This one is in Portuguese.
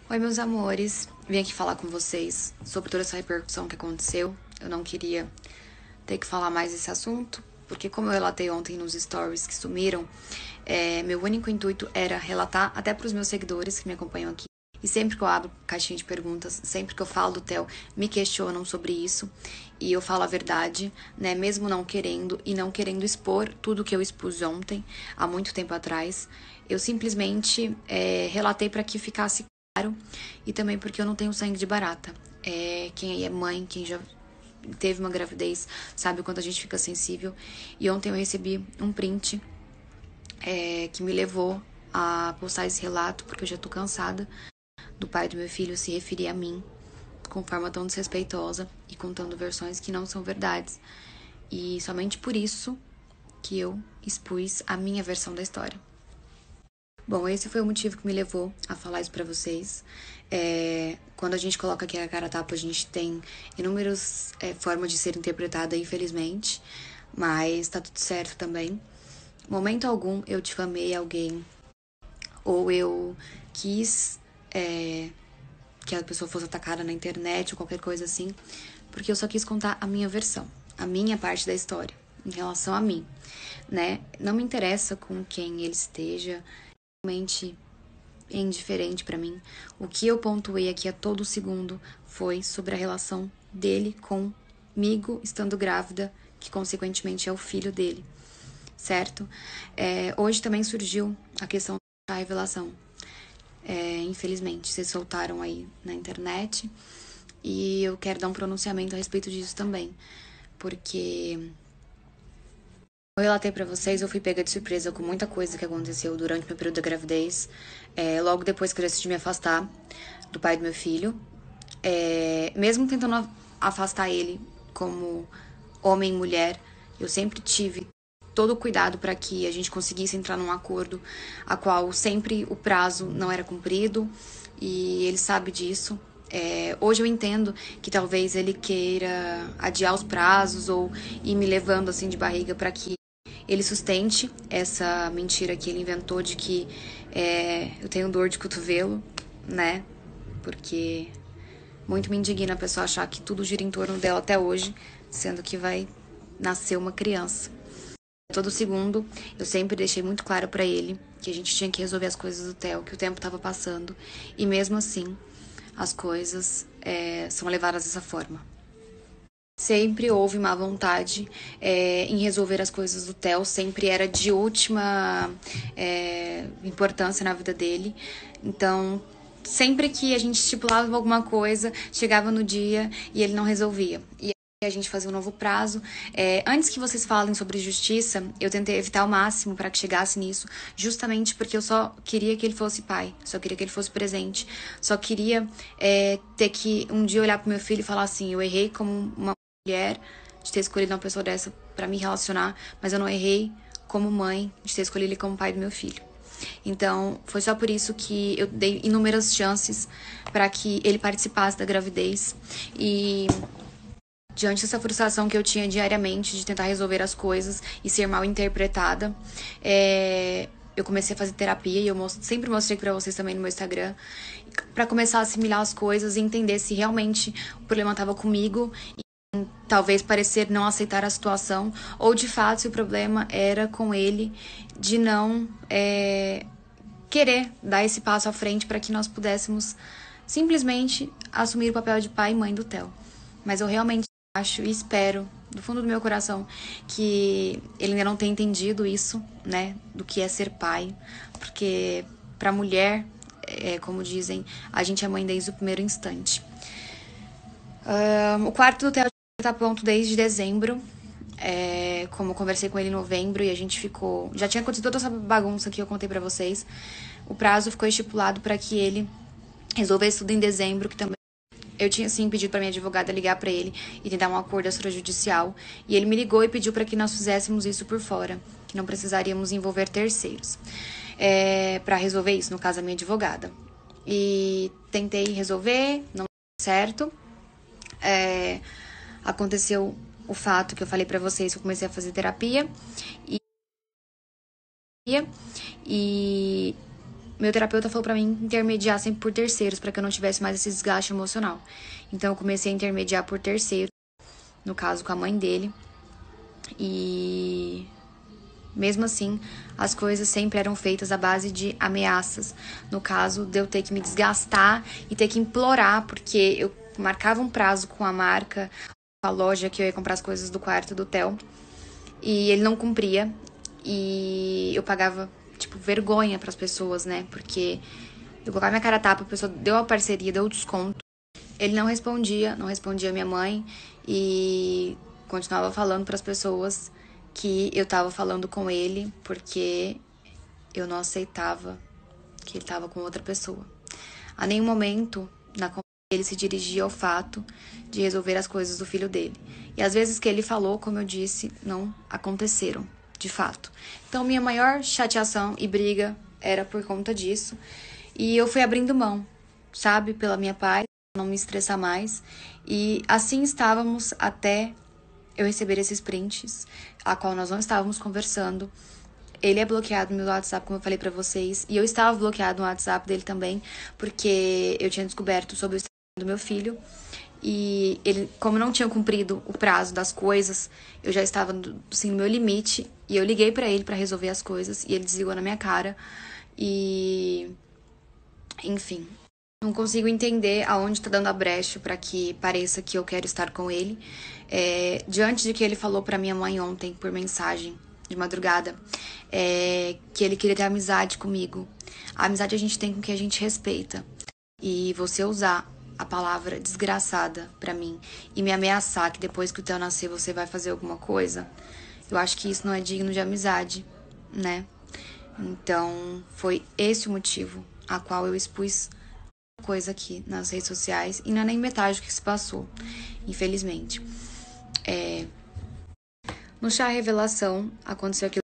Oi, meus amores. Vim aqui falar com vocês sobre toda essa repercussão que aconteceu. Eu não queria ter que falar mais desse assunto, porque como eu relatei ontem nos stories que sumiram, meu único intuito era relatar até para os meus seguidores que me acompanham aqui. E sempre que eu abro caixinha de perguntas, sempre que eu falo do Theo, me questionam sobre isso. E eu falo a verdade, né? Mesmo não querendo e não querendo expor tudo que eu expus ontem, há muito tempo atrás. Eu simplesmente relatei para que ficasse claro e também porque eu não tenho sangue de barata. Quem aí é mãe, quem já teve uma gravidez, sabe o quanto a gente fica sensível. E ontem eu recebi um print que me levou a postar esse relato, porque eu já tô cansada do pai do meu filho se referir a mim com forma tão desrespeitosa e contando versões que não são verdades. E somente por isso que eu expus a minha versão da história. Bom, esse foi o motivo que me levou a falar isso pra vocês. Quando a gente coloca aqui a cara a tapa, a gente tem inúmeras formas de ser interpretada, infelizmente. Mas tá tudo certo também. Momento algum eu difamei alguém ou eu quis que a pessoa fosse atacada na internet ou qualquer coisa assim, porque eu só quis contar a minha versão, a minha parte da história, em relação a mim, né? Não me interessa com quem ele esteja, realmente é indiferente pra mim. O que eu pontuei aqui a todo segundo foi sobre a relação dele comigo estando grávida, que consequentemente é o filho dele, certo? Hoje também surgiu a questão da revelação. Infelizmente, vocês soltaram aí na internet e eu quero dar um pronunciamento a respeito disso também, porque eu relatei pra vocês, eu fui pega de surpresa com muita coisa que aconteceu durante meu período da gravidez, logo depois que eu decidi me afastar do pai do meu filho, mesmo tentando afastar ele como homem e mulher, eu sempre tive todo o cuidado para que a gente conseguisse entrar num acordo, a qual sempre o prazo não era cumprido, e ele sabe disso. Hoje eu entendo que talvez ele queira adiar os prazos ou ir me levando assim de barriga para que ele sustente essa mentira que ele inventou de que eu tenho dor de cotovelo, né? Porque muito me indigna a pessoa achar que tudo gira em torno dela até hoje, sendo que vai nascer uma criança. Todo segundo, eu sempre deixei muito claro pra ele que a gente tinha que resolver as coisas do Theo, que o tempo tava passando. E mesmo assim, as coisas são levadas dessa forma. Sempre houve má vontade em resolver as coisas do Theo, sempre era de última importância na vida dele. Então, sempre que a gente estipulava alguma coisa, chegava no dia e ele não resolvia. E a gente fazia um novo prazo. Antes que vocês falem sobre justiça, eu tentei evitar ao máximo para que chegasse nisso, justamente porque eu só queria que ele fosse pai, só queria que ele fosse presente, só queria ter que um dia olhar pro meu filho e falar assim: eu errei como uma mulher de ter escolhido uma pessoa dessa para me relacionar, mas eu não errei como mãe de ter escolhido ele como pai do meu filho. Então, foi só por isso que eu dei inúmeras chances para que ele participasse da gravidez. E diante dessa frustração que eu tinha diariamente de tentar resolver as coisas e ser mal interpretada, eu comecei a fazer terapia e eu sempre mostrei pra vocês também no meu Instagram, pra começar a assimilar as coisas e entender se realmente o problema tava comigo e talvez parecer não aceitar a situação, ou de fato se o problema era com ele de não querer dar esse passo à frente para que nós pudéssemos simplesmente assumir o papel de pai e mãe do Theo. Mas eu realmente acho e espero, do fundo do meu coração, que ele ainda não tenha entendido isso, né, do que é ser pai, porque pra mulher, como dizem, a gente é mãe desde o primeiro instante. O quarto do Theo tá pronto desde dezembro, como eu conversei com ele em novembro e a gente ficou... Já tinha acontecido toda essa bagunça que eu contei pra vocês. O prazo ficou estipulado para que ele resolvesse tudo em dezembro, que também eu tinha sim pedido para minha advogada ligar para ele e tentar um acordo extrajudicial. E ele me ligou e pediu para que nós fizéssemos isso por fora, que não precisaríamos envolver terceiros para resolver isso, no caso a minha advogada. E tentei resolver, não deu certo. Aconteceu o fato que eu falei para vocês, que eu comecei a fazer terapia e meu terapeuta falou pra mim intermediar sempre por terceiros, pra que eu não tivesse mais esse desgaste emocional. Então eu comecei a intermediar por terceiro, no caso com a mãe dele. E mesmo assim, as coisas sempre eram feitas à base de ameaças. No caso de eu ter que me desgastar e ter que implorar, porque eu marcava um prazo com a marca, com a loja que eu ia comprar as coisas do quarto do Theo, e ele não cumpria. E eu pagava, tipo, vergonha pras pessoas, né? Porque eu colocava minha cara a tapa, a pessoa deu a parceria, deu o desconto. Ele não respondia a minha mãe e continuava falando pras pessoas que eu tava falando com ele porque eu não aceitava que ele tava com outra pessoa. A nenhum momento na conversa ele se dirigia ao fato de resolver as coisas do filho dele. E às vezes que ele falou, como eu disse, não aconteceram, de fato. Então minha maior chateação e briga era por conta disso. E eu fui abrindo mão, sabe, pela minha paz, não me estressar mais. E assim estávamos até eu receber esses prints, a qual nós não estávamos conversando. Ele é bloqueado no meu WhatsApp, como eu falei pra vocês, e eu estava bloqueado no WhatsApp dele também, porque eu tinha descoberto sobre o estado do meu filho. E ele, como não tinha cumprido o prazo das coisas, eu já estava assim, no meu limite. E eu liguei pra ele pra resolver as coisas, e ele desligou na minha cara. E enfim, não consigo entender aonde tá dando a brecha pra que pareça que eu quero estar com ele. Diante de que ele falou pra minha mãe ontem por mensagem de madrugada, que ele queria ter amizade comigo. A amizade a gente tem com quem a gente respeita. E você usar a palavra desgraçada pra mim e me ameaçar que depois que o Theo nascer você vai fazer alguma coisa, eu acho que isso não é digno de amizade, né? Então, foi esse o motivo a qual eu expus coisa aqui nas redes sociais e não é nem metade do que se passou, infelizmente. No chá revelação aconteceu aquilo